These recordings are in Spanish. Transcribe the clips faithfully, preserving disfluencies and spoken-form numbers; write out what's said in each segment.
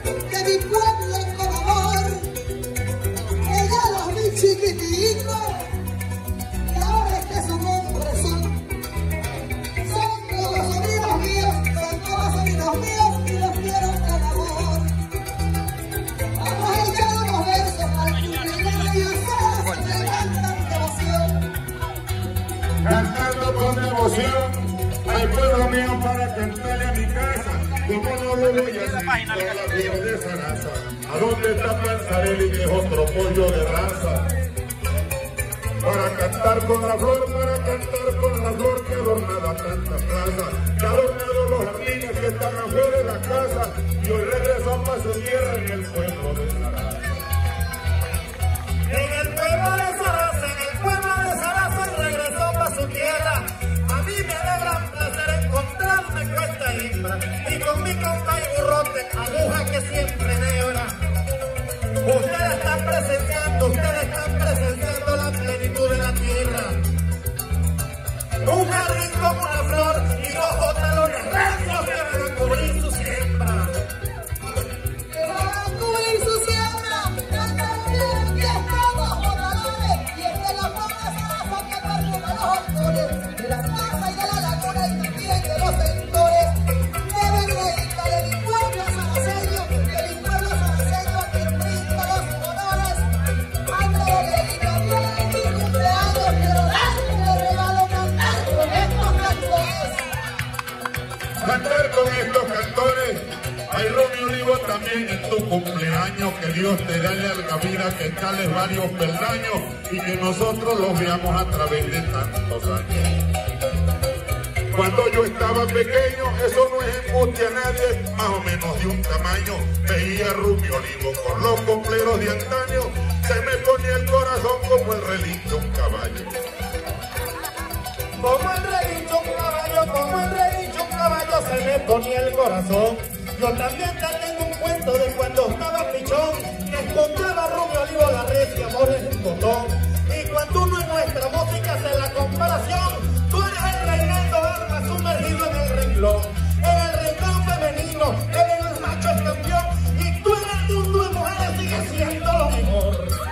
de mi pueblo con amor. Ella los vi chiquititos y ahora es que son hombres son. Son como sobrinos míos, son como sobrinos míos y los quiero con amor. Vamos a echar unos versos al cumpleaños y ustedes se me cantan devoción. Cantando con devoción al pueblo mío para cantarle a mi casa. Como no lo voy a hacer con la flor de Sarasa. ¿A dónde está Panzarelli que es otro pollo de raza? Para cantar con la flor, para cantar con la flor que adornada tanta plaza, que adornado los jardines que están afuera de la casa y hoy regresan para su tierra en el pueblo de Sarasa. En el pueblo de Sarasa, en el pueblo de Sarasa regresó para su tierra. A mí me alegra placer encontrarme con esta hembra y con mi compa y burrote, aguja que siempre nebra. Ustedes están presenciando, ustedes están presenciando la plenitud de la tierra. Un jardín como una flor y dos botalones recios que van a cubrir su siembra. Que van a cubrir su siembra, cantarán que estamos botalones y es de la flor de Sarasa que perfuma los hortores de la plaza y de la laguna y también de los sectores. Debe dedicarle mi pueblo saraceño, que mi pueblo saraceño a quien brinda los honores. André Leguina, viene mi cumpleaños, quiero darle el regalo cantar con estos cantores. Cantar con estos cantores. Ay, Romeo Olivo, también en tu cumpleaños, que Dios te dé la vida, que cales varios peldaños y que nosotros los veamos a través de tantos años. Cuando yo estaba pequeño, eso no es embuste a nadie, más o menos de un tamaño, veía a Romeo Olivo con los compleros de antaño, se me ponía el corazón como el relincho un caballo. Como el relincho un caballo, como el relincho un caballo se me ponía el corazón. Yo también te tengo un cuento de cuando estaba pichón, que escuchaba a Romeo Olivo la red y amor en un botón. Y cuando uno en nuestra música hace la comparación, tú eres el Reinaldo Armas sumergido en el renglón, en el renglón femenino, en el macho es campeón, y tú en el mundo de mujeres sigues siendo lo mejor.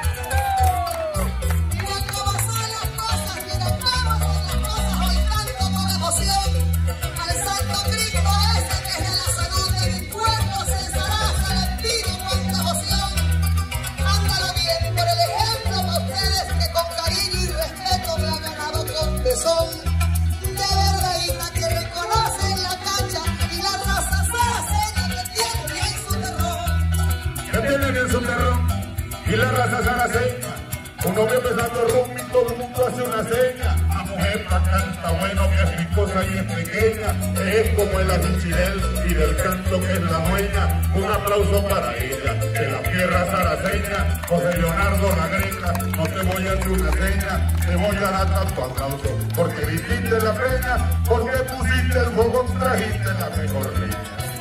Mira cómo son las cosas, mira cómo son las cosas, hoy canto con emoción al Santo Cristo ese que es de la salud de mi pueblo, se Sarasa, le pido con devoción. Ándalo bien por el ejemplo para ustedes que con cariño y respeto me han ganado con tesón. De verdadita que reconocen la cancha y la raza saraceña que tiene bien su terrón. Que tienen en su terrón y la raza saraceña. Uno ve empezando el rumbo y todo el mundo hace una seña. La mujer pa' canta bueno, que es ricosa y es pequeña, que es como el ajichirel y del canto que es la dueña. Un aplauso para ella, de la tierra saraceña. José Leonardo La Greca, no te voy a hacer una seña, te voy a dar tanto aplauso, porque dijiste la peña, porque pusiste el fogón, trajiste la mejor leña.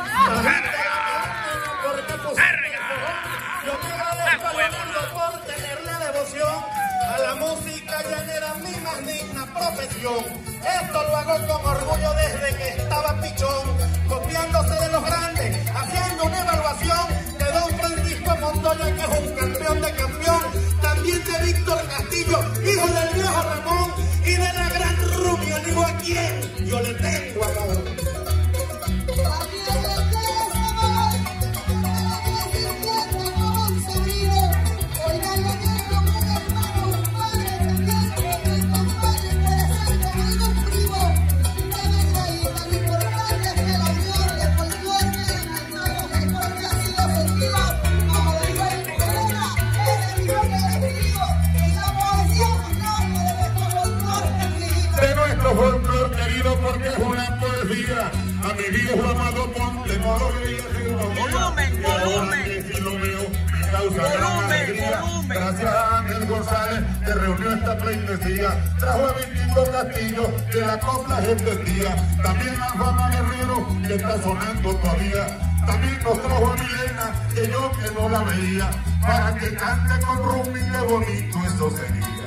Porque pusiste el fogón. Yo te agradezco a Leonardo por tenerle devoción a la música llanera, mi más digna profesión. Esto lo hago con orgullo desde que estaba pichón, copiándose de los grandes, haciendo una evaluación de don Francisco Montoya, que es un campeón de campeón, también de Víctor Castillo, hijo del viejo Ramón, y de la gran Romeo Olivo, a quien yo le tengo amor. También le tengo amor, también se siente como un sobrino. Oigan, le tengo un hermano, un padre, también un compadre, puede ser como algún primo. De verdadita, lo importante es que la unión de folclore que le cantamos es porque así lo sentimos. Como dijo el poeta, es el hijo que le escribo, y la poesía es un nombre de nuestro folclore querido. De nuestro folclor querido, porque es una poesía. A mi viejo amado Ponte no lo veía en una Volumen, y ahora volumen. que sí lo veo, me causa gran Volumen, alegría. volumen. Gracias a Ángel González que reunió esta pleitesía, trajo a Vitindo Castillo que la copla es entendía, también a Fama Guerrero que está sonando todavía, también nos trajo a Milena que yo que no la veía, para que cante con Rumi, qué bonito eso sería.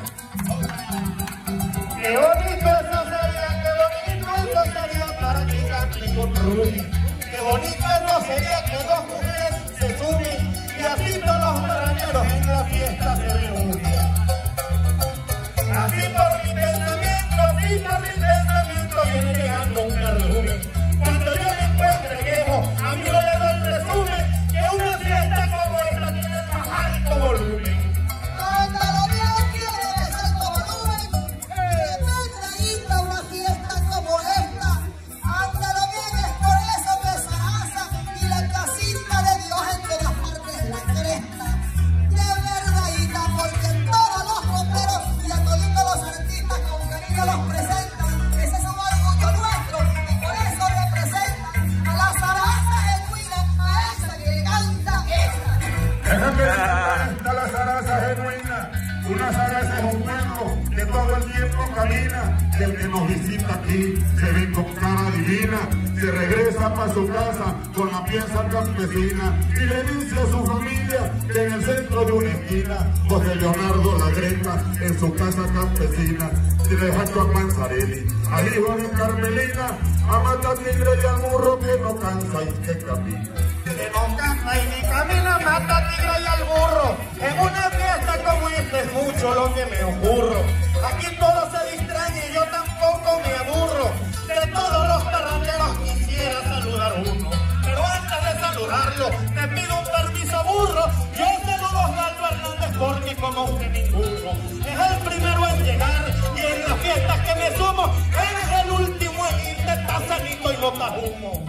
Qué bonito eso sería, qué bonito eso sería para que cante con Rumi. Qué bonito eso sería que dos mujeres se presumen, y así todos los parranderos en la fiesta se reúnen. Así por mi pensamiento, así por mi pensamiento viene llegando un cardumen. Cuando yo me encuentre viejo, a mí no le doy el resumen que una fiesta como esta tiene el más alto volumen. Ándalo bien, quiere que sea el volumen. Tremendadita una fiesta como esta. Ándalo bien, es por eso que Sarasa y la casita de Dios en todas partes la cresta. De verdadita, porque todos los romperos y a toditos los artistas con cariño los presentan. Ese es un orgullo nuestro y por eso representan a la Sarasa genuina, a esa que le canta esta. Déjame decirte, la Sarasa genuina. Una Sarasa es un pueblo que todo el tiempo camina. Y el que nos visita aquí se ve con cara divina. Se regresa para su casa con la pieza campesina y le dice a su familia que en el centro de una esquina José Leonardo la Greta en su casa campesina se deja a Manzarelli, al hijo de Carmelina, a Mata Tigre y al burro que no cansa y que camina. Que no cansa y ni camina, mata tigre y al burro. En una fiesta como esta es mucho lo que me ocurro. Aquí todo se distrae y yo tampoco me aburro. De todos los parranderos quisiera saludar uno, pero antes de saludarlo te pido un permiso burro. Yo saludo a Osvaldo Hernández porque como usted ninguno es el primero en llegar y en las fiestas que me sumo eres el último en irte, estás sanito y no estás humo.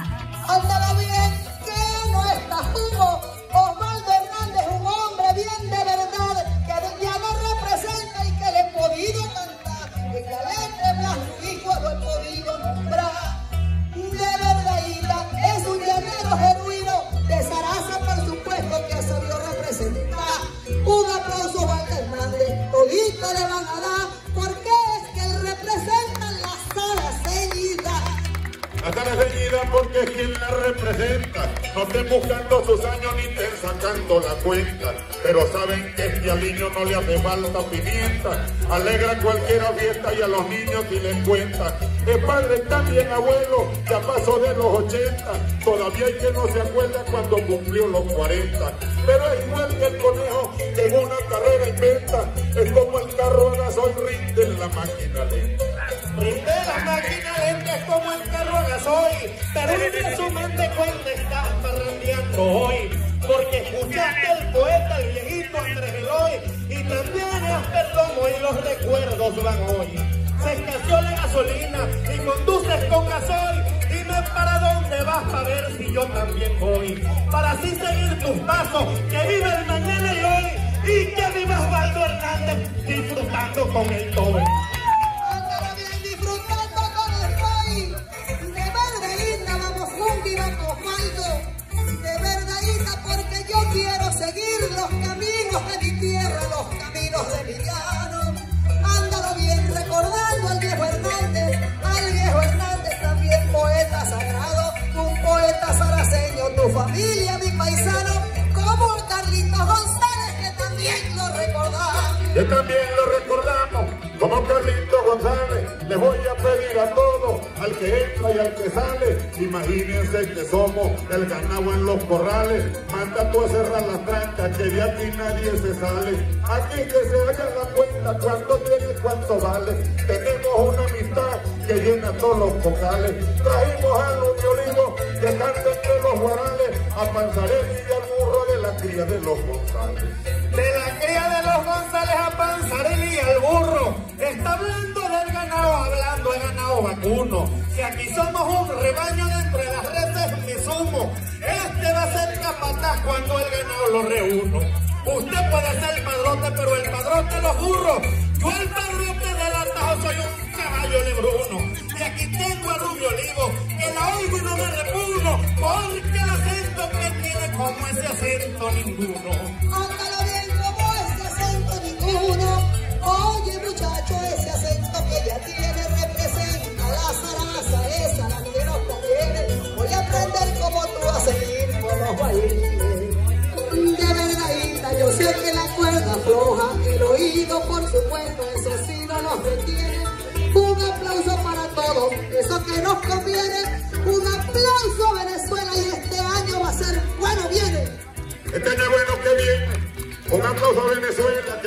Ándalo bien, que no está humo. Osvaldo Hernández, un hombre bien de verdad, que ya no representa y que le he podido cantar. En la letra de blanco y lo he podido nombrar. De verdadita, es un llanero genuino, de Sarasa por supuesto que ha sabido representar. Un aplauso a Osvaldo Hernández, todito le van a dar, porque es que él representa la saraceñidad. La Saraceñida porque es quien la representa. No estén buscando sus años ni estén sacando la cuenta, pero saben que este al niño no le hace falta pimienta. Alegra cualquiera fiesta y a los niños si les cuenta. Es padre también abuelo, ya pasó de los ochenta. Todavía hay que no se acuerda cuando cumplió los cuarenta. Pero es igual que el conejo que en una carrera inventa. Es como el carro a gasoil, rinde en la máquina lenta. Rinde la máquina lenta, es como el carro a gasoil, pero en resumen de cuenta estás parrandeando hoy, porque escuchaste el poeta, el viejito Andrés Eloy, y también hasta el lomo y los recuerdos van hoy. Se escaseó la gasolina y conduces con gasoil, dime para dónde vas para ver si yo también voy, para así seguir tus pasos, que vive el mañana y hoy, y que viva Osvaldo Hernández disfrutando con el toy. Ándalo bien, disfrutando con el toy. De verdadita vamos juntos y vamos Osvaldo. De verdadita porque yo quiero seguir los caminos de mi tierra, los caminos de mi llano. Ándalo bien, recordando al viejo Hernández, al viejo Hernández también poeta sagrado, un poeta saraceño, tu familia, mi paisano, como el Carlitos González que también lo recordamos. Que también lo recordamos, como Carlito González. Les voy a pedir a todos, al que entra y al que sale, imagínense que somos el ganado en los corrales. Manda tú a cerrar las trancas, que de aquí nadie se sale. Aquí que se haga la cuenta, cuánto tiene, cuánto vale. Tenemos una amistad que llena todos los vocales. Trajimos a Luño Olivo, que canta entre los guarales, a Panzarelli y al burro de la cría de los González. De la cría de los González a Panzarelli y al burro, está hablando del ganado, hablando de ganado vacuno. Si aquí somos un rebaño de entre las reses me sumo, este va a ser capataz cuando el ganado lo reúno. Usted puede ser el padrote, pero el padrote los burros. Yo el padrote del atajo soy un caballo de Bruno. Y aquí tengo a Rubio Olivo, que la oigo y no me repugno, porque el acento que tiene como ese acento ninguno. Ándalo bien como ese acento ninguno. Oye muchacho, ese acento que ya tiene representa la Sarasa, esa la que nos conviene. Voy a aprender como tú a seguir con los bailines. De verdadita, yo sé que la cuerda floja, el oído por supuesto, eso sí no nos detiene. Un aplauso para todos, eso que nos conviene. Un aplauso a Venezuela y este año va a ser bueno, viene.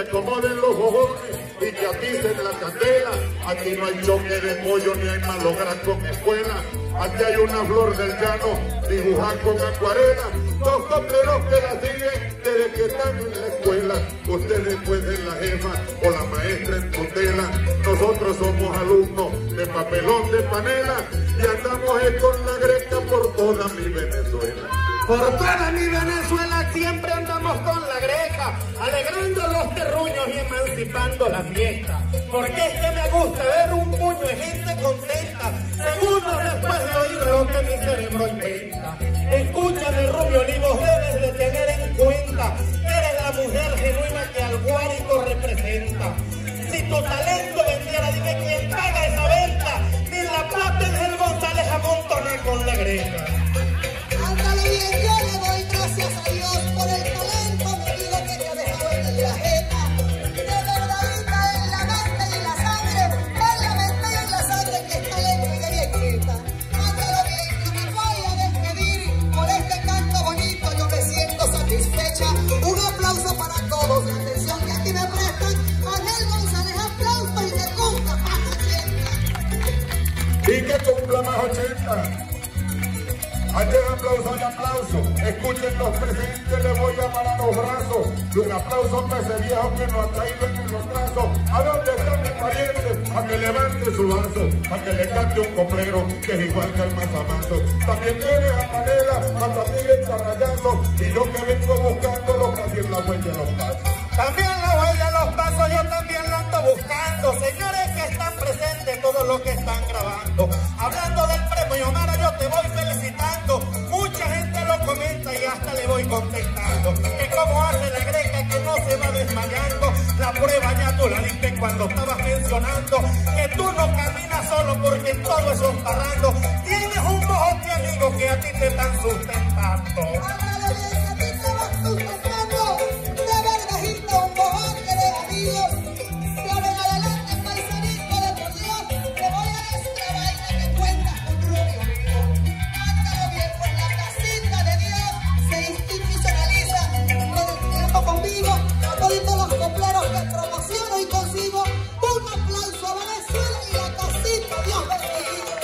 acomoden los jojones y que aticen la candela. Aquí no hay choque de pollo ni hay malograr con escuela. Aquí hay una flor del llano dibujada con acuarela. Dos copleros que la siguen desde que están en la escuela. Ustedes pueden la jefa o la maestra en tutela. Nosotros somos alumnos de papelón de panela y andamos es con la greca por toda mi Venezuela. Por toda mi Venezuela siempre andamos con la greca, alegrando los terruños y emancipando la fiesta. Porque es que me gusta ver un puño de gente contenta, segundos después de oír lo que mi cerebro inventa. Escúchame, Rubio Olivos, debes de tener en cuenta que eres la mujer genuina que al Guárico representa. Si tu talento vendiera, dime quién paga esa venta. Ni la plata en el González amontoné con la greca. Ándale bien, yo le doy gracias a Dios por el talento, me digo que te ha dejado en la jeta. De verdadita en la mente y en la sangre, en la mente y en la sangre que es talento y de bien quieta. Ándale bien, yo me voy a despedir por este canto bonito, yo me siento satisfecha. Un aplauso para todos, la atención que aquí me prestan. Ángel González, aplausos y que cumpla más ochenta. Y que cumpla más ochenta. Antes aplauso y aplauso, escuchen los presentes, le voy a parar los brazos. Y un aplauso para ese viejo que nos ha traído en los brazos. ¿A dónde están mis parientes? A que levante su vaso, a que le cante un coplero que es igual que el mazamazo. También tiene a Manela, a Tamil está rayando. Y yo que vengo buscando los casi en la huella de los pasos. También la huella de los pasos, yo también lo ando buscando. Señores que están presentes, todos los que están grabando. Hablando del premio Omar, yo te voy felicitando. Mucha gente lo comenta y hasta le voy contestando. Que como hace la greca que no se va desmayando. La prueba ya tú la diste cuando estabas mencionando que tú no caminas solo porque en todo eso es parrando. Tienes un bojote amigo que a ti te están sustentando. Ándale bien, a ti te vas sustentando. De verdadito un bojote de amigos. De ahora en adelante, paisanito de por Dios, te voy a decir la vaina que cuentas con Rubio mío. Ándale bien, pues la casita de Dios se institucionaliza con el tiempo conmigo. Todos los copleros que promociono y consigo. Un aplauso a Venezuela y la casita, Dios bendiga.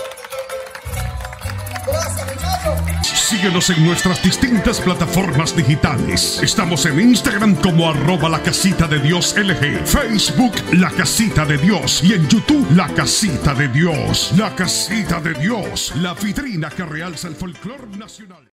Gracias, muchachos. Síguenos en nuestras distintas plataformas digitales. Estamos en Instagram como arroba la casita de Dios L G, Facebook La Casita de Dios y en YouTube La Casita de Dios. La Casita de Dios, la vitrina que realza el folclore nacional.